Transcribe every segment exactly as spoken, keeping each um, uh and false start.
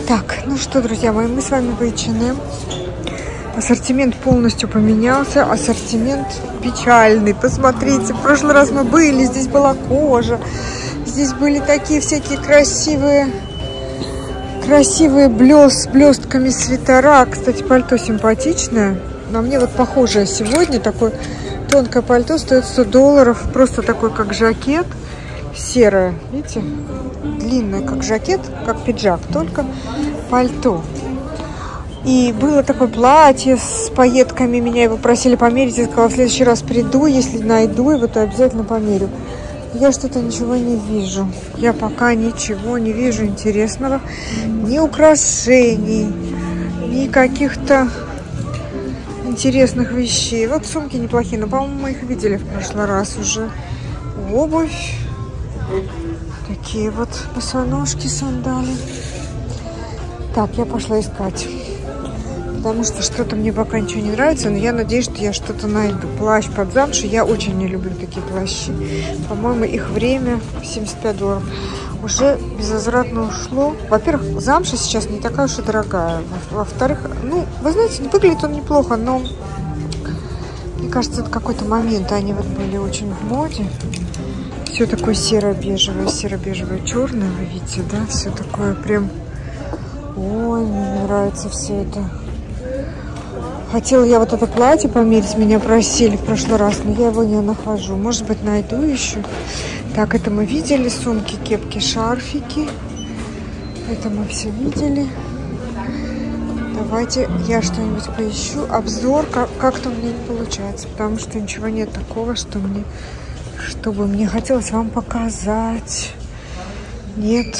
Так, ну что, друзья мои, мы с вами в эйч энд эм. Ассортимент полностью поменялся. Ассортимент печальный. Посмотрите, в прошлый раз мы были, здесь была кожа. Здесь были такие всякие красивые, красивые блест, с блестками свитера. Кстати, пальто симпатичное. На мне вот похожее сегодня. Такое тонкое пальто стоит сто долларов. Просто такой, как жакет. Серое, видите? Длинное, как жакет, как пиджак, только пальто. И было такое платье с пайетками, меня его просили померить. Я сказала, в следующий раз приду, если найду его, то обязательно померю. Я что-то ничего не вижу. Я пока ничего не вижу интересного. Ни украшений, ни каких-то интересных вещей. Вот сумки неплохие, но, по-моему, мы их видели в прошлый раз уже. Обувь. Такие вот босоножки, сандали. Так, я пошла искать. Потому что что-то мне пока ничего не нравится, но я надеюсь, что я что-то найду. Плащ под замшу. Я очень не люблю такие плащи. По-моему, их время семьдесят пять долларов. Уже безвозвратно ушло. Во-первых, замша сейчас не такая уж и дорогая. Во-вторых, ну, вы знаете, выглядит он неплохо, но мне кажется, это какой-то момент. Они вот были очень в моде. Все такое серо-бежевое, серо-бежевое, черное, вы видите, да? Все такое прям... Ой, мне нравится все это. Хотела я вот это платье померить, меня просили в прошлый раз, но я его не нахожу. Может быть, найду еще. Так, это мы видели, сумки, кепки, шарфики. Это мы все видели. Давайте я что-нибудь поищу. Обзор как-то у меня не получается, потому что ничего нет такого, что мне... чтобы мне хотелось вам показать. Нет.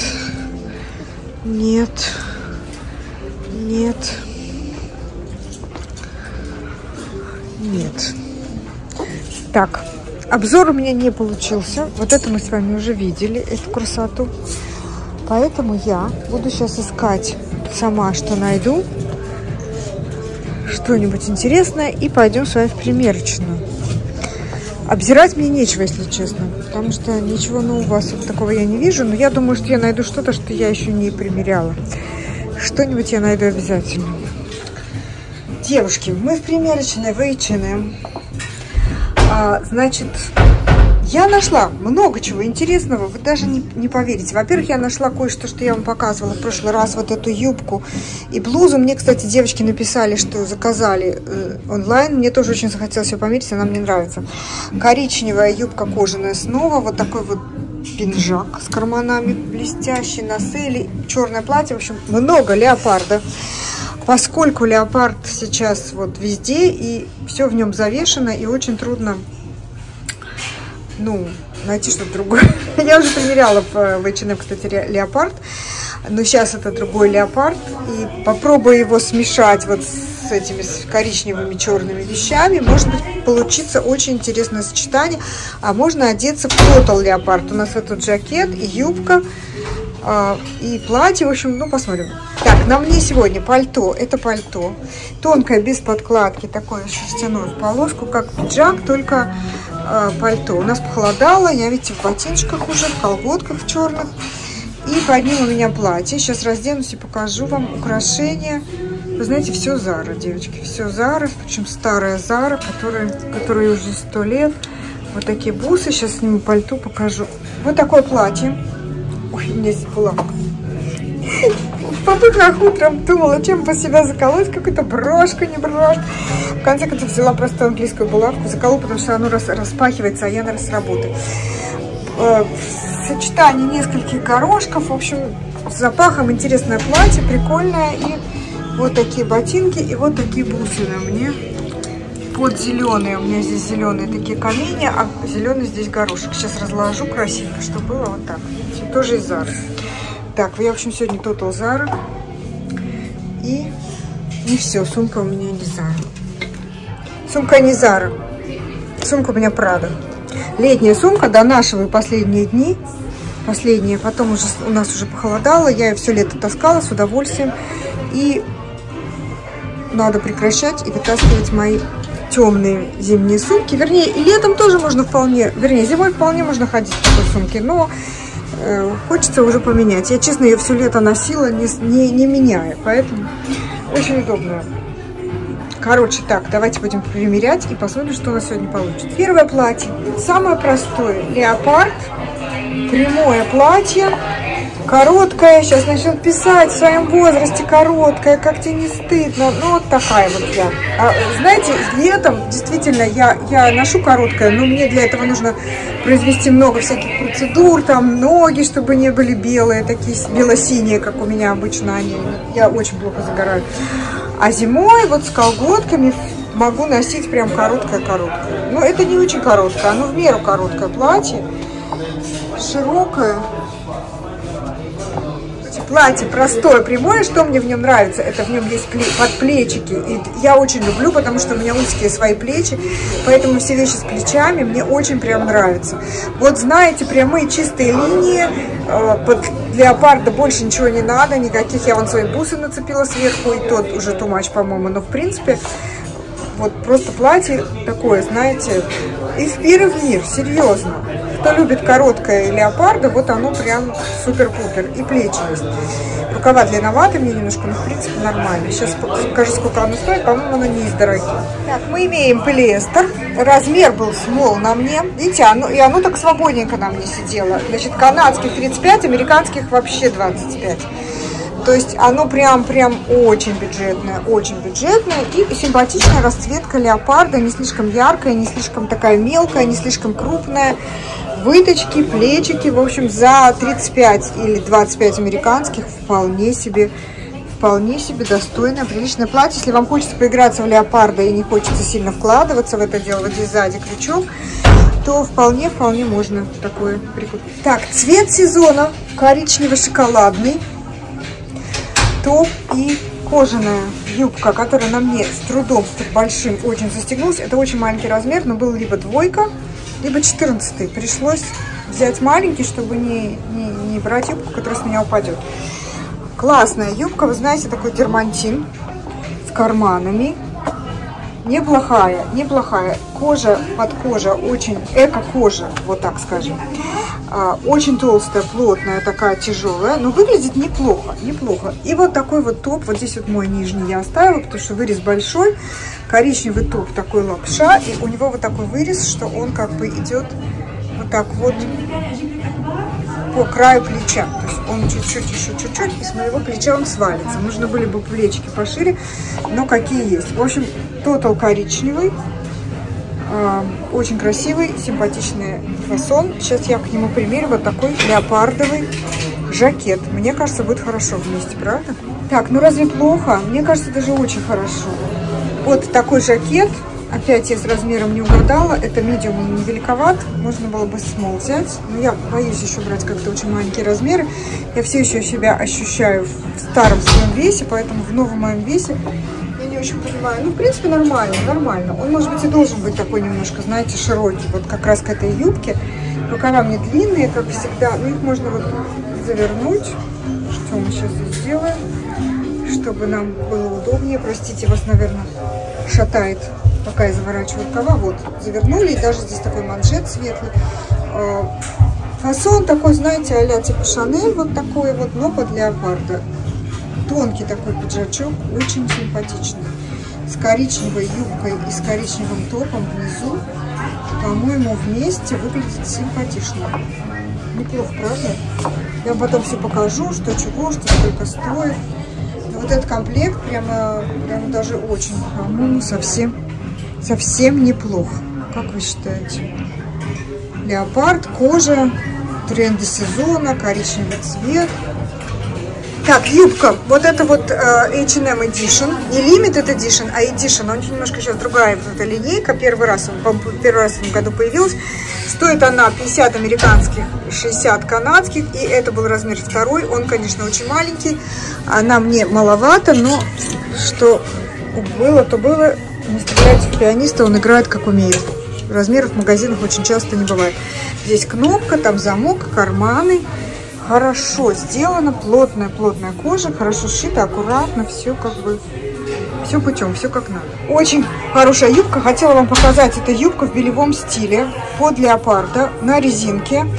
Нет. Нет. Нет. Так. Обзор у меня не получился. Вот это мы с вами уже видели, эту красоту. Поэтому я буду сейчас искать сама, что найду. Что-нибудь интересное. И пойдем с вами в примерочную. Обзирать мне нечего, если честно, потому что ничего нового вот такого я не вижу, но я думаю, что я найду что-то, что я еще не примеряла. Что-нибудь я найду обязательно. Девушки, мы в примерочной в эйч энд эм. А, значит, я нашла много чего интересного, вы даже не, не поверите. Во-первых, я нашла кое-что, что я вам показывала в прошлый раз, вот эту юбку и блузу. Мне, кстати, девочки написали, что заказали э, онлайн. Мне тоже очень захотелось ее померить, она мне нравится. Коричневая юбка кожаная снова, вот такой вот пинжак с карманами блестящий на селе, черное платье, в общем, много леопарда. Поскольку леопард сейчас вот везде, и все в нем завешено, и очень трудно... Ну, найти что-то другое. Я уже примеряла в эйч энд эм, кстати, леопард. Но сейчас это другой леопард. И попробую его смешать вот с этими коричневыми черными вещами. Может быть, получится очень интересное сочетание. А можно одеться в тотал леопард. У нас этот жакет и юбка, и платье. В общем, ну, посмотрим. Так, на мне сегодня пальто. Это пальто. Тонкое, без подкладки. Такое шерстяную полоску, как пиджак, только... пальто. У нас похолодало, я, видите, в ботиночках уже, в колготках черных. И под ним у меня платье. Сейчас разденусь и покажу вам украшения. Вы знаете, все Зара, девочки. Все Зара, причем старая Зара, которая, которая уже сто лет. Вот такие бусы. Сейчас сниму пальто, покажу. Вот такое платье. Ой, у меня здесь булавка. В попыхах утром думала, чем по себя заколоть, какую-то брошку, не брошку. В конце концов взяла просто английскую булавку, заколола, потому что оно рас, распахивается, а я, наверное, сработаю. Э, сочетание нескольких горошков, в общем, с запахом интересное платье, прикольное. И вот такие ботинки, и вот такие бусы на мне. Под зеленые, у меня здесь зеленые такие камни, а зеленый здесь горошек. Сейчас разложу красивенько, чтобы было вот так. Видите, тоже из Зары. Так, я, в общем, сегодня Total Zara. И не все, сумка у меня не Zara. Сумка не Zara. Сумка у меня Prada. Летняя сумка, донашиваю последние дни. Последние, потом уже у нас уже похолодало. Я ее все лето таскала с удовольствием. И надо прекращать и вытаскивать мои темные зимние сумки. Вернее, и летом тоже можно вполне, вернее, зимой вполне можно ходить в такой сумке. Но э, хочется уже поменять. Я, честно, ее все лето носила, не, не, не меняя, поэтому очень удобная. Короче, так, давайте будем примерять и посмотрим, что у нас сегодня получится. Первое платье. Самое простое. Леопард. Прямое платье. Короткое. Сейчас начнет писать в своем возрасте. Короткое. Как тебе не стыдно. Ну, вот такая вот я. А, знаете, летом действительно я, я ношу короткое, но мне для этого нужно произвести много всяких процедур. Там ноги, чтобы не были белые, такие бело-синие, как у меня обычно они. Я очень плохо загораю. А зимой вот с колготками могу носить прям короткое-короткое. Но это не очень короткое, оно в меру короткое платье. Широкое. Платье простое, прямое. Что мне в нем нравится? Это в нем есть подплечики. И я очень люблю, потому что у меня узкие свои плечи. Поэтому все вещи с плечами мне очень прям нравятся. Вот знаете, прямые чистые линии. Под леопарда больше ничего не надо. Никаких. Я вон свои бусы нацепила сверху. И тот уже too much, по-моему. Но в принципе, вот просто платье такое, знаете, из мира в мир. Серьезно. Кто любит короткое леопарда, вот оно прям супер-пупер. И плечи есть. Рукава длинноваты мне немножко, но в принципе нормально. Сейчас покажу, сколько оно стоит. По-моему, оно не из дорогих. Так, мы имеем полиэстер. Размер был смол на мне. Видите, оно, и оно так свободненько на мне сидело. Значит, канадских тридцать пять, американских вообще двадцать пять. То есть оно прям-прям очень бюджетное, очень бюджетное. И симпатичная расцветка леопарда, не слишком яркая, не слишком такая мелкая, не слишком крупная. Выточки, плечики, в общем, за тридцать пять или двадцать пять американских вполне себе, вполне себе достойное, приличное платье. Если вам хочется поиграться в леопарда и не хочется сильно вкладываться в это дело, вот здесь сзади крючок, то вполне-вполне можно такое прикупить. Так, цвет сезона коричнево-шоколадный. Топ и кожаная юбка, которая на мне с трудом, с большим очень застегнулась. Это очень маленький размер, но был либо двойка, либо четырнадцатый. Пришлось взять маленький, чтобы не, не, не брать юбку, которая с меня упадет. Классная юбка, вы знаете, такой дермантин с карманами. Неплохая, неплохая. Кожа под кожа, очень эко-кожа, вот так скажем. Очень толстая, плотная, такая тяжелая, но выглядит неплохо, неплохо. И вот такой вот топ, вот здесь вот мой нижний я оставила, потому что вырез большой. Коричневый топ, такой лапша, и у него вот такой вырез, что он как бы идет вот так вот по краю плеча. То есть он чуть-чуть, еще чуть-чуть, и с моего плеча он свалится. Нужно были бы плечики пошире, но какие есть. В общем, тотал коричневый. Очень красивый, симпатичный фасон. Сейчас я к нему примерю вот такой леопардовый жакет. Мне кажется, будет хорошо вместе, правда? Так, ну разве плохо? Мне кажется, даже очень хорошо. Вот такой жакет. Опять я с размером не угадала. Это medium, он не великоват. Можно было бы small взять. Но я боюсь еще брать как-то очень маленькие размеры. Я все еще себя ощущаю в старом своем весе, поэтому в новом моем весе не очень понимаю. Ну, в принципе, нормально, нормально. Он, может быть, и должен быть такой немножко, знаете, широкий. Вот как раз к этой юбке. Рукава мне длинные, как всегда. Но их можно вот завернуть. Что мы сейчас здесь сделаем? Чтобы нам было удобнее. Простите, вас, наверное, шатает, пока я заворачиваю рукава. Вот, завернули. И даже здесь такой манжет светлый. Фасон такой, знаете, а-ля типа Шанель. Вот такой вот, но под леопарда. Тонкий такой пиджачок, очень симпатичный. С коричневой юбкой и с коричневым топом внизу. По-моему, вместе выглядит симпатично. Неплохо, правда? Я вам потом все покажу, что чего, что сколько стоит. Но вот этот комплект прямо, прямо даже очень, по-моему, совсем, совсем неплохо. Как вы считаете? Леопард, кожа, тренды сезона, коричневый цвет. Так, юбка. Вот это вот эйч энд эм Edition. Не Limited Edition, а Edition. У них немножко сейчас другая вот эта линейка. Первый раз, первый раз в этом году появилась. Стоит она пятьдесят американских, шестьдесят канадских. И это был размер второй. Он, конечно, очень маленький. Она мне маловато, но что было, то было. Не стреляйте в пианиста, он играет как умеет. Размеров в магазинах очень часто не бывает. Здесь кнопка, там замок, карманы. Хорошо сделано, плотная, плотная кожа, хорошо сшито, аккуратно, все как бы, все путем, все как надо. Очень хорошая юбка, хотела вам показать, это юбка в белевом стиле, под леопарда, на резинке.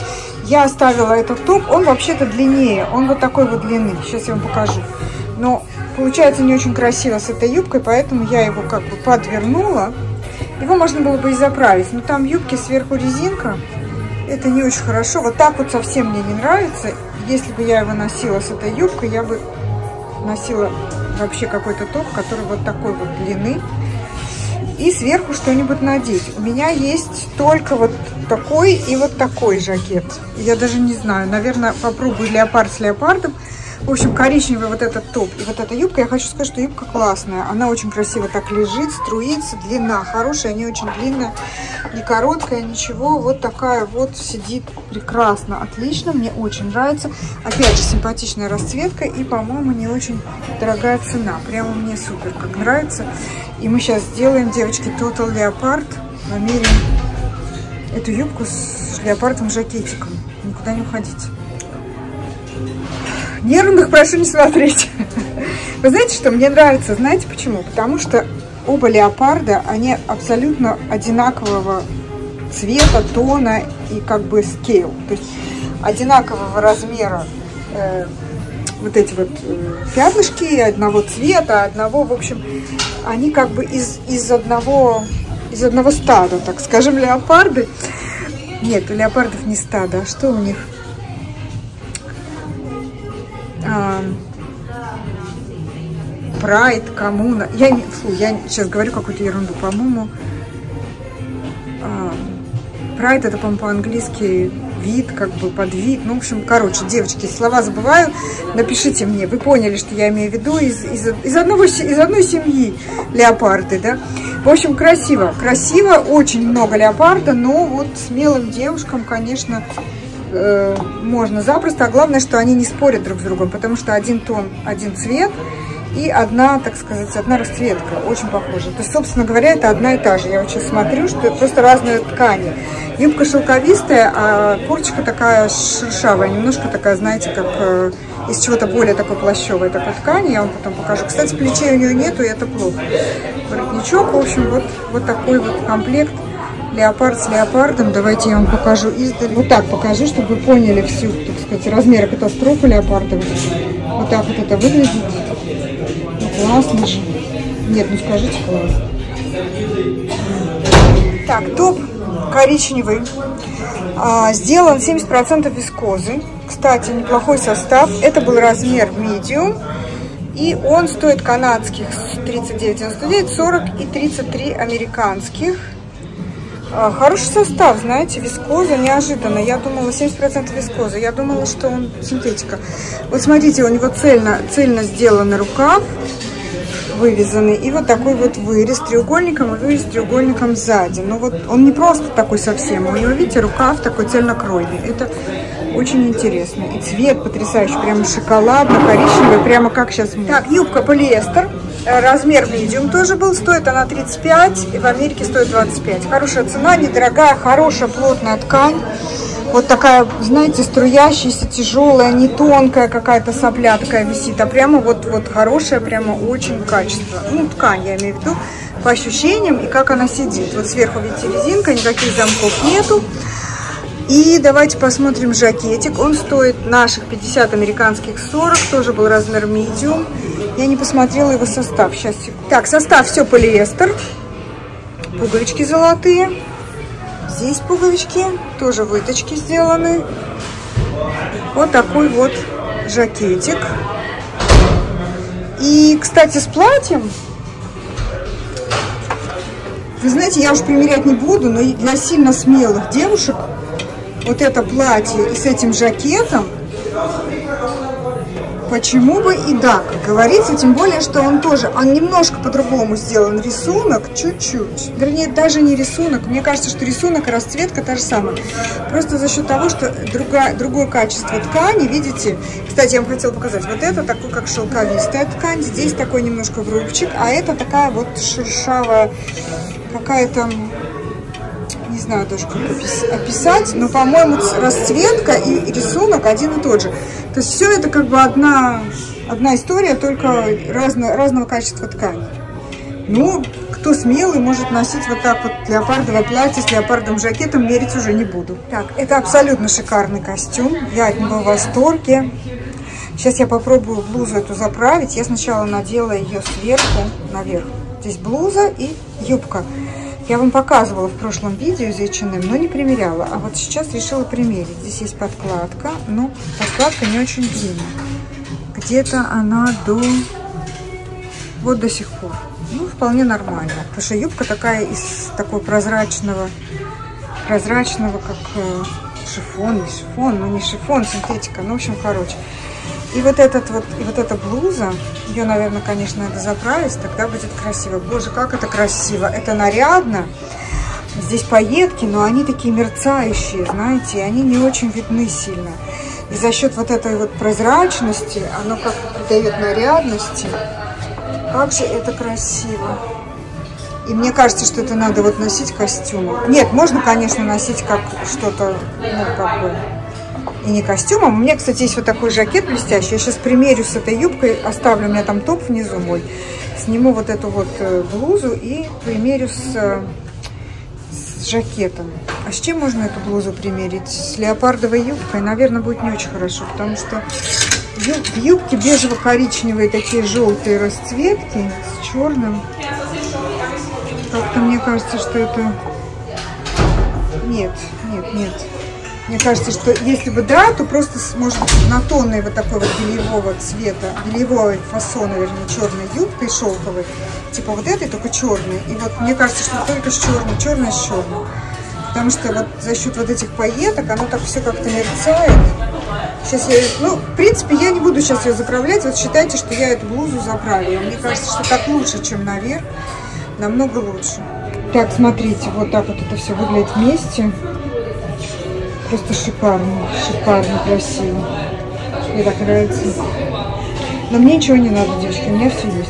я оставила этот топ, он вообще-то длиннее, он вот такой вот длины, сейчас я вам покажу. Но получается не очень красиво с этой юбкой, поэтому я его как бы подвернула. Его можно было бы и заправить, но там юбки сверху резинка, это не очень хорошо. Вот так вот совсем мне не нравится. Если бы я его носила с этой юбкой, я бы носила вообще какой-то топ, который вот такой вот длины. И сверху что-нибудь надеть. У меня есть только вот такой и вот такой жакет. Я даже не знаю, наверное, попробую леопард с леопардом. В общем, коричневый вот этот топ и вот эта юбка. Я хочу сказать, что юбка классная. Она очень красиво так лежит, струится, длина хорошая, не очень длинная, не короткая, ничего. Вот такая вот сидит прекрасно, отлично, мне очень нравится. Опять же, симпатичная расцветка и, по-моему, не очень дорогая цена. Прямо мне супер как нравится. И мы сейчас сделаем, девочки, Total Leopard. Намерим эту юбку с леопардом жакетиком. Никуда не уходите. Нервных прошу не смотреть. Вы знаете, что мне нравится? Знаете почему? Потому что оба леопарда, они абсолютно одинакового цвета, тона и как бы скейл. То есть одинакового размера э, вот эти вот э, пятнышки, одного цвета, одного, в общем, они как бы из, из одного, из одного стада, так скажем, леопарды. Нет, у леопардов не стадо, а что у них? Прайд, коммуна. Я, не, фу, я сейчас говорю какую-то ерунду, по-моему. Прайд это, по-моему, по-английски вид, как бы подвид. Ну, в общем, короче, девочки, слова забываю. Напишите мне, вы поняли, что я имею в виду из, из, из, одного, из одной семьи леопарды, да? В общем, красиво. Красиво, очень много леопарда, но вот смелым девушкам, конечно, можно запросто, а главное, что они не спорят друг с другом, потому что один тон, один цвет и одна, так сказать, одна расцветка, очень похожа. То есть, собственно говоря, это одна и та же. Я вот сейчас смотрю, что это просто разные ткани. Юбка шелковистая, а курточка такая шершавая, немножко такая, знаете, как э, из чего-то более такой плащевой такой ткани. Я вам потом покажу. Кстати, плечей у нее нету, и это плохо. Воротничок, в общем, вот, вот такой вот комплект. Леопард с леопардом. Давайте я вам покажу издали. Вот так покажу, чтобы вы поняли всю, так сказать, размеры катастрофы леопарда. Вот так вот это выглядит. Ну, классно же. Нет, ну скажите, классно. Так, топ коричневый. А, сделан семьдесят процентов вискозы. Кстати, неплохой состав. Это был размер medium. И он стоит канадских тридцать девять девяносто девять, сорок и тридцать три американских. Хороший состав, знаете, вискоза, неожиданно. Я думала, семьдесят процентов вискоза. Я думала, что он синтетика. Вот смотрите, у него цельно, цельно сделанный рукав, вывязанный. И вот такой вот вырез треугольником и вырез треугольником сзади. Но вот он не просто такой совсем. У него, видите, рукав такой цельнокроенный. Это очень интересно. И цвет потрясающий, прямо шоколадно-коричневый, прямо как сейчас. Так, юбка полиэстер. Размер medium тоже был, стоит она тридцать пять, и в Америке стоит двадцать пять. Хорошая цена, недорогая, хорошая плотная ткань. Вот такая, знаете, струящаяся, тяжелая, не тонкая какая-то сопля такая висит, а прямо вот, вот хорошая, прямо очень качество. Ну, ткань, я имею в виду, по ощущениям и как она сидит. Вот сверху, видите, резинка, никаких замков нету. И давайте посмотрим жакетик. Он стоит наших пятьдесят, американских сорок. Тоже был размер medium. Я не посмотрела его состав. Сейчас. Так, состав все полиэстер. Пуговички золотые. Здесь пуговички. Тоже выточки сделаны. Вот такой вот жакетик. И, кстати, с платьем. Вы знаете, я уж примерять не буду, но для сильно смелых девушек вот это платье и с этим жакетом, почему бы и да, как говорится, тем более, что он тоже, он немножко по-другому сделан, рисунок, чуть-чуть, вернее, даже не рисунок, мне кажется, что рисунок и расцветка та же самая, просто за счет того, что другая, другое качество ткани, видите, кстати, я вам хотела показать, вот это такой, как шелковистая ткань, здесь такой немножко врубчик, а это такая вот шершавая, какая-то... Не знаю даже, как описать, но, по-моему, расцветка и рисунок один и тот же. То есть все это как бы одна, одна история, только разно, разного качества ткани. Ну, кто смелый, может носить вот так вот леопардовое платье с леопардовым жакетом, мерить уже не буду. Так, это абсолютно шикарный костюм, я от него в восторге. Сейчас я попробую блузу эту заправить. Я сначала надела ее сверху наверх. Здесь блуза и юбка. Я вам показывала в прошлом видео из эйч энд эм, но не примеряла. А вот сейчас решила примерить. Здесь есть подкладка, но подкладка не очень длинная. Где-то она до... Вот до сих пор. Ну, вполне нормально. Потому что юбка такая из такой прозрачного, прозрачного, как э, шифон, не шифон, ну не шифон, синтетика. Ну, в общем, короче. И вот этот вот, и вот эта блуза, ее, наверное, конечно, надо заправить, тогда будет красиво. Боже, как это красиво! Это нарядно. Здесь пайетки, но они такие мерцающие, знаете, и они не очень видны сильно. И за счет вот этой вот прозрачности, оно как придает нарядности. Как же это красиво! И мне кажется, что это надо вот носить костюмом. Нет, можно, конечно, носить как что-то, ну, как бы... И не костюмом. У меня, кстати, есть вот такой жакет блестящий. Я сейчас примерю с этой юбкой, оставлю, у меня там топ внизу мой. Сниму вот эту вот блузу и примерю с, с жакетом. А с чем можно эту блузу примерить? С леопардовой юбкой? Наверное, будет не очень хорошо, потому что в юбке бежево-коричневые такие желтые расцветки с черным. Как-то мне кажется, что это... Нет, нет, нет. Мне кажется, что если бы да, то просто, может быть, однотонной вот такой вот бельевого цвета, бельевого фасона, вернее, черной юбкой шелковой, типа вот этой, только черной. И вот мне кажется, что только с черной, черной с черной. Потому что вот за счет вот этих пайеток оно так все как-то мерцает. Сейчас я, ну, в принципе, я не буду сейчас ее заправлять. Вот считайте, что я эту блузу заправила. Мне кажется, что так лучше, чем наверх. Намного лучше. Так, смотрите, вот так вот это все выглядит вместе. Просто шикарно, шикарно, красиво. Мне так нравится. Но мне ничего не надо, девочки, у меня все есть.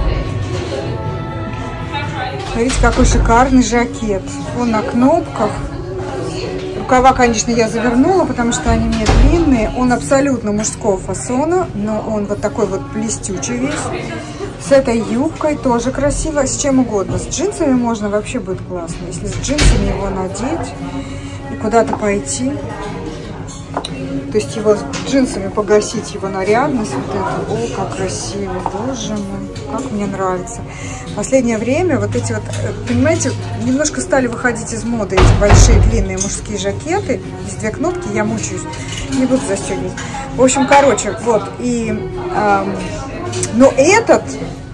Смотрите, какой шикарный жакет. Он на кнопках. Рукава, конечно, я завернула, потому что они мне длинные. Он абсолютно мужского фасона, но он вот такой вот блестючий весь. С этой юбкой тоже красиво, с чем угодно. С джинсами можно, вообще будет классно. Если с джинсами его надеть и куда-то пойти, то есть его с джинсами погасить, его нарядность, вот это, о, как красиво, боже мой, как мне нравится. В последнее время вот эти вот, понимаете, немножко стали выходить из моды эти большие длинные мужские жакеты. Здесь две кнопки, я мучаюсь, не буду застегивать. В общем, короче, вот, и, эм, но этот,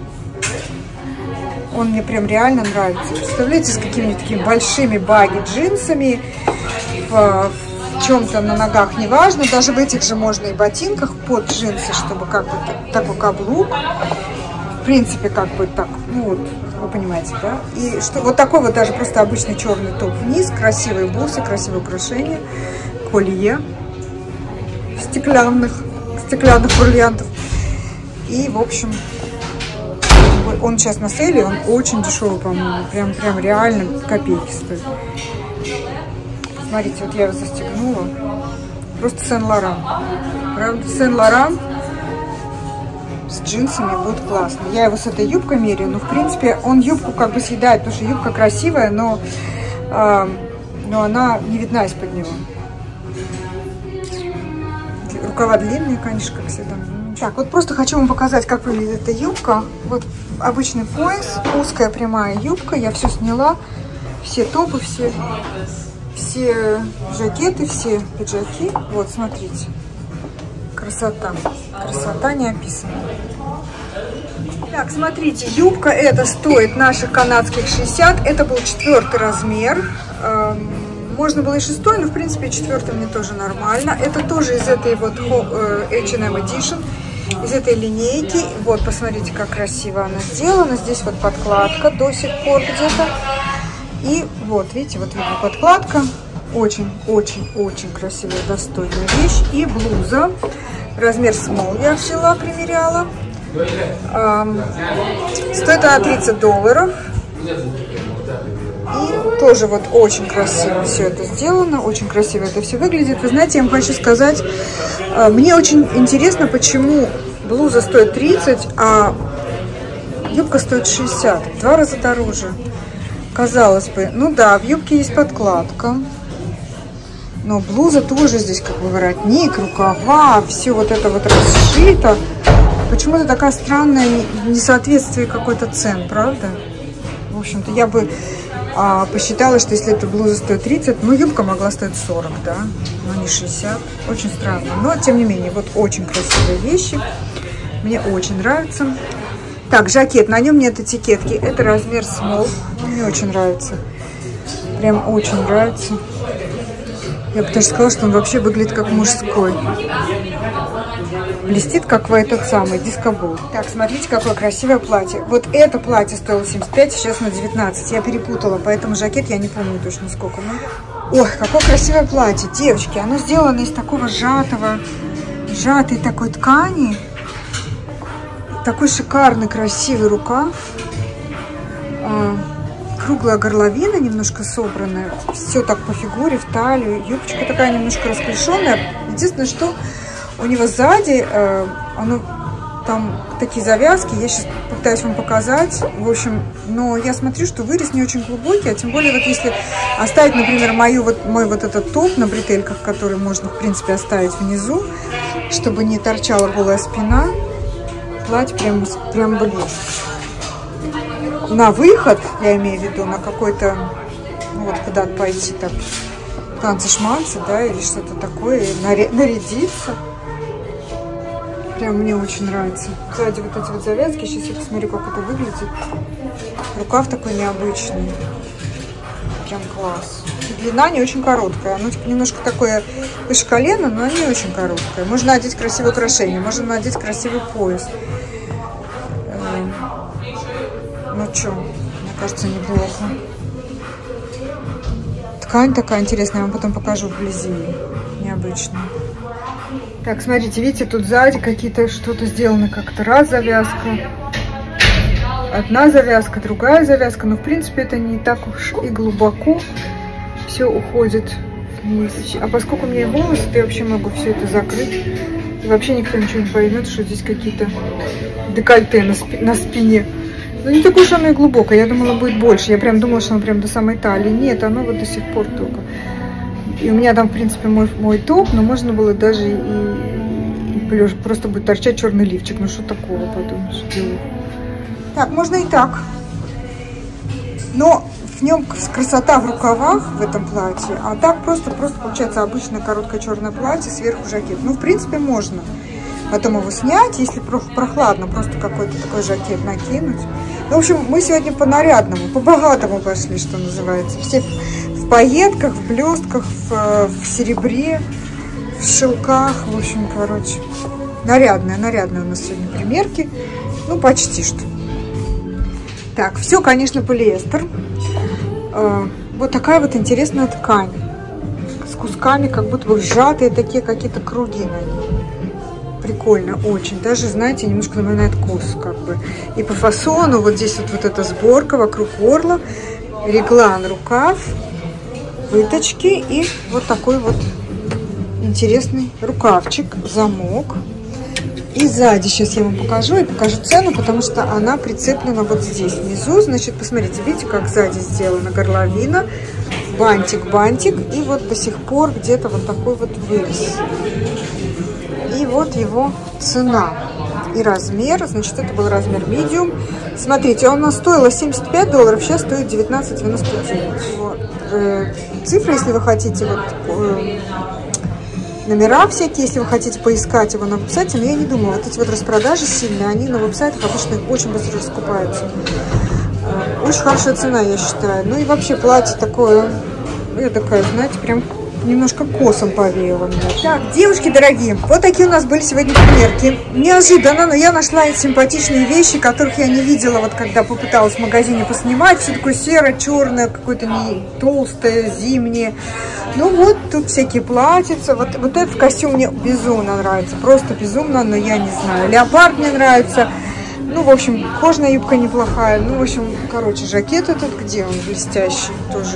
он мне прям реально нравится. Представляете, с какими-нибудь такими большими баги джинсами, в, в чем-то на ногах, неважно, даже в этих же можно и ботинках под джинсы, чтобы как бы такой каблук, в принципе, как бы так, ну вот, вы понимаете, да? И что вот такой вот даже просто обычный черный топ вниз, красивые бусы, красивые украшения, колье стеклянных, стеклянных бриллиантов. И, в общем, он сейчас на сейле, он очень дешевый, по-моему, прям, прям реально копейки стоит. Смотрите, вот я его застегнула. Просто Сен-Лоран. Правда, Сен-Лоран с джинсами будет классно. Я его с этой юбкой меряю, но, в принципе, он юбку как бы съедает, потому что юбка красивая, но, э, но она не видна из-под него. Рукава длинные, конечно, как всегда. Так, вот просто хочу вам показать, как выглядит эта юбка. Вот обычный пояс, узкая прямая юбка. Я все сняла, все топы, все... Все жакеты, все пиджаки. Вот, смотрите. Красота. Красота неописанная. Так, смотрите, юбка эта стоит наших канадских шестьдесят. Это был четвертый размер. Можно было и шестой, но, в принципе, четвертый мне тоже нормально. Это тоже из этой вот эйч энд эм Edition, из этой линейки. Вот, посмотрите, как красиво она сделана. Здесь вот подкладка до сих пор где-то. И вот, видите, вот видно подкладка. Очень-очень-очень красивая, достойная вещь. И блуза. Размер small я взяла, примеряла. Эм, стоит она тридцать долларов. И тоже вот очень красиво все это сделано. Очень красиво это все выглядит. Вы знаете, я вам хочу сказать, э, мне очень интересно, почему блуза стоит тридцать, а Юбка стоит шестьдесят, в два раза дороже. Казалось бы, ну да, в юбке есть подкладка. Но блуза тоже здесь как бы воротник, рукава, все вот это вот расшито. Почему-то такая странная несоответствие какой-то цен, правда? В общем-то, я бы а, посчитала, что если эта блуза стоит тридцать, ну, юбка могла стоить сорок, да, но не шестьдесят. Очень странно. Но, тем не менее, вот очень красивые вещи. Мне очень нравится. Так, жакет. На нем нет этикетки. Это размер small. Мне очень нравится. Прям очень нравится. Я бы даже сказала, что он вообще выглядит как мужской. Блестит, как в этот самый дискобол. Так, смотрите, какое красивое платье. Вот это платье стоило семьдесят пять, сейчас на девятнадцать. Я перепутала, поэтому жакет я не помню точно сколько. Но... Ой, какое красивое платье, девочки. Оно сделано из такого сжатого, сжатой такой ткани. Такой шикарный, красивый рукав. Круглая горловина, немножко собранная. Все так по фигуре, в талию. Юбочка такая немножко расклешенная. Единственное, что у него сзади, э, оно, там такие завязки. Я сейчас пытаюсь вам показать. В общем, но я смотрю, что вырез не очень глубокий. А тем более, вот если оставить, например, мою, вот, мой вот этот топ на бретельках, который можно, в принципе, оставить внизу, чтобы не торчала голая спина, платье прям, прям блин. На выход, я имею в виду, на какой-то, ну, вот куда-то пойти так, танцы-шманцы, да, или что-то такое, нарядиться. Прям мне очень нравится. Сзади вот эти вот завязки, сейчас я посмотрю, как это выглядит. Рукав такой необычный. Прям класс. И длина не очень короткая, оно типа немножко такое выше колена, но не очень короткое. Можно надеть красивое украшение, можно надеть красивый пояс. Ну что, мне кажется, неплохо. Ткань такая интересная, я вам потом покажу вблизи. Необычная. Так, смотрите, видите, тут сзади какие-то что-то сделано как-то. Раз завязка, одна завязка, другая завязка. Но, в принципе, это не так уж и глубоко. Все уходит вниз. А поскольку у меня волосы, то я вообще могу все это закрыть. И вообще никто ничего не поймет, что здесь какие-то декольте на, спи на спине. Ну, не такое уж оно и глубокое. Я думала, будет больше. Я прям думала, что оно прям до самой талии. Нет, оно вот до сих пор только. И у меня там, в принципе, мой, мой топ, но можно было даже и, и просто будет торчать черный лифчик. Ну, что такого, подумаешь, делаю. Так, можно и так. Но в нем красота в рукавах в этом платье. А так просто, просто получается обычное короткое черное платье, сверху жакет. Ну, в принципе, можно. Потом его снять, если прохладно, просто какой-то такой жакет накинуть. Ну, в общем, мы сегодня по нарядному, по богатому пошли, что называется. Все в пайетках, в блестках, в, в серебре, в шелках. В общем, короче, нарядная, нарядная у нас сегодня примерки. Ну, почти что. Так, все, конечно, полиэстер. Вот такая вот интересная ткань. С кусками, как будто бы сжатые такие какие-то круги на ней. Прикольно, очень. Даже, знаете, немножко напоминает косу, как бы. И по фасону вот здесь вот, вот эта сборка вокруг горла, реглан, рукав, выточки и вот такой вот интересный рукавчик, замок. И сзади сейчас я вам покажу и покажу цену, потому что она прицеплена вот здесь внизу. Значит, посмотрите, видите, как сзади сделана горловина, бантик-бантик и вот до сих пор где-то вот такой вот вырез. И вот его цена и размер. Значит, это был размер medium. Смотрите, он стоил семьдесят пять долларов, сейчас стоит девятнадцать девяносто девять. Вот. Э, цифры, если вы хотите, вот, э, номера всякие, если вы хотите поискать его на веб-сайте, но я не думаю, вот эти вот распродажи сильные, они на веб-сайтах обычно очень быстро раскупаются. Э, очень хорошая цена, я считаю. Ну и вообще платье такое, я такая, знаете, прям... немножко косом повеяло меня. Так, девушки дорогие, вот такие у нас были сегодня примерки. Неожиданно, но я нашла симпатичные вещи, которых я не видела, вот когда попыталась в магазине поснимать. Все такое серое, черное, какое-то не толстое, зимнее. Ну вот, тут всякие платьица. Вот, вот этот костюм мне безумно нравится, просто безумно, но я не знаю. Леопард мне нравится. Ну, в общем, кожаная юбка неплохая. Ну, в общем, короче, жакет этот, где он блестящий тоже.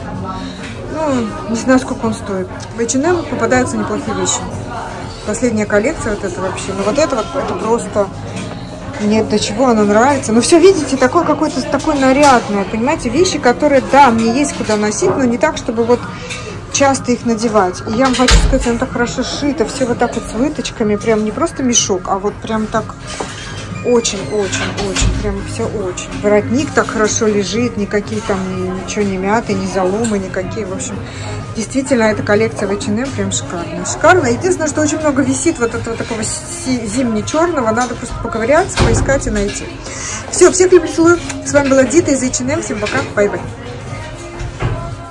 Ну, не знаю, сколько он стоит. В эйч энд эм попадаются неплохие вещи. Последняя коллекция вот это вообще. Но вот это вот, это просто Нет, до чего оно нравится. Ну, все, видите, такое какое-то такое нарядное, понимаете, вещи, которые, да, мне есть куда носить, но не так, чтобы вот часто их надевать. И я вам хочу сказать, оно так хорошо сшито, все вот так вот с выточками, прям не просто мешок, а вот прям так очень-очень-очень, прям все очень. Воротник так хорошо лежит, никакие там ничего не мяты, ни заломы, никакие, в общем. Действительно, эта коллекция в эйч энд эм прям шикарная. Шикарно. Единственное, что очень много висит вот этого такого зимне-черного. Надо просто поковыряться, поискать и найти. Все, всех люблю, целую. С вами была Дита из эйч энд эм. Всем пока. Бай-бай.